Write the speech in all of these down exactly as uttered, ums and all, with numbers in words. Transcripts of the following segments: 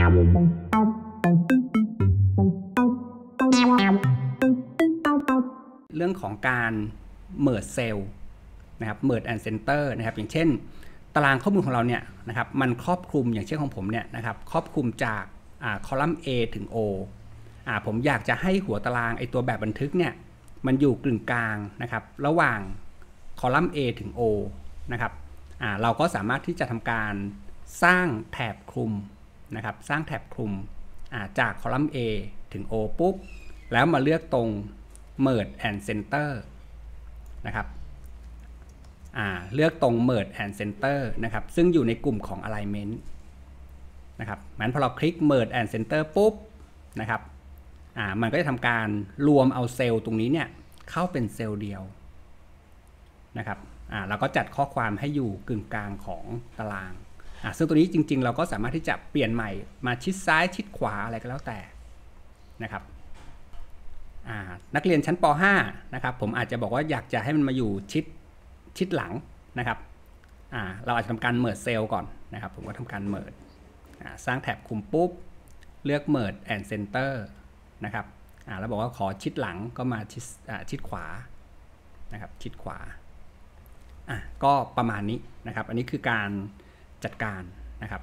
เรื่องของการ merge cell นะครับ merge and center นะครับอย่างเช่นตารางข้อมูลของเราเนี่ยนะครับมันครอบคลุมอย่างเช่นของผมเนี่ยนะครับครอบคลุมจากคอลัมน์ A ถึง O อ่าผมอยากจะให้หัวตารางไอตัวแบบบันทึกเนี่ยมันอยู่กึ่งกลางนะครับระหว่างคอลัมน์ A ถึง O นะครับอ่าเราก็สามารถที่จะทำการสร้างแถบคลุมนะครับสร้างแถบคลุมอ่าจากคอลัมน์ A ถึง O ปุ๊บแล้วมาเลือกตรง merge and center นะครับอ่าเลือกตรง merge and center นะครับซึ่งอยู่ในกลุ่มของ alignment นะครับงั้นพอเราคลิก merge and center ปุ๊บนะครับอ่ามันก็จะทำการรวมเอาเซลล์ตรงนี้เนี่ยเข้าเป็นเซลล์เดียวนะครับอ่าเราก็จัดข้อความให้อยู่กึ่งกลางของตารางอ่าซึ่งตัวนี้จริงๆเราก็สามารถที่จะเปลี่ยนใหม่มาชิดซ้ายชิดขวาอะไรก็แล้วแต่นะครับนักเรียนชั้นป .ห้า นะครับผมอาจจะบอกว่าอยากจะให้มันมาอยู่ชิดชิดหลังนะครับเราอาจจะทำการ merge cell ก่อนนะครับผมก็ทำการ merge สร้างแท็บคุมปุ๊บเลือก merge and center นะครับแล้วบอกว่าขอชิดหลังก็มาชิดชิดขวานะครับชิดขวาอ่ะก็ประมาณนี้นะครับอันนี้คือการจัดการนะครับ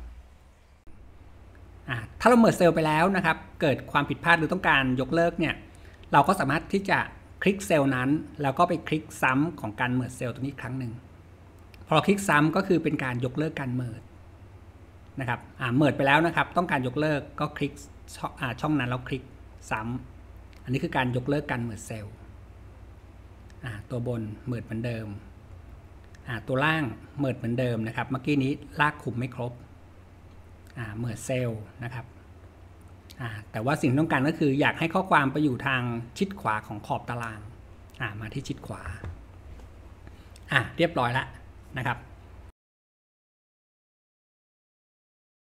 ถ้าเรา merge cell ไปแล้วนะครับเกิดความผิดพลาดหรือต้องการยกเลิกเนี่ยเราก็สามารถที่จะคลิกเซลล์นั้นแล้วก็ไปคลิกซ้ำของการเมิร์จเซลล์ตรงนี้ครั้งหนึ่งพอเราคลิกซ้ำก็คือเป็นการยกเลิกการเมิร์จนะครับอ่าเมิร์จไปแล้วนะครับต้องการยกเลิกก็คลิกช่องอ่าช่องนั้นแล้วคลิกซ้ำอันนี้คือการยกเลิกการเมิร์จเซลล์อ่าตัวบนเมิร์จเหมือนเดิมอ่าตัวล่างเมิร์จเหมือนเดิมนะครับเมื่อกี้นี้ลากคุมไม่ครบอ่าเมิร์จเซลล์นะครับแต่ว่าสิ่งที่ต้องการก็คืออยากให้ข้อความไปอยู่ทางชิดขวาของขอบตารางมาที่ชิดขวาอ่ะเรียบร้อยแล้วนะครับ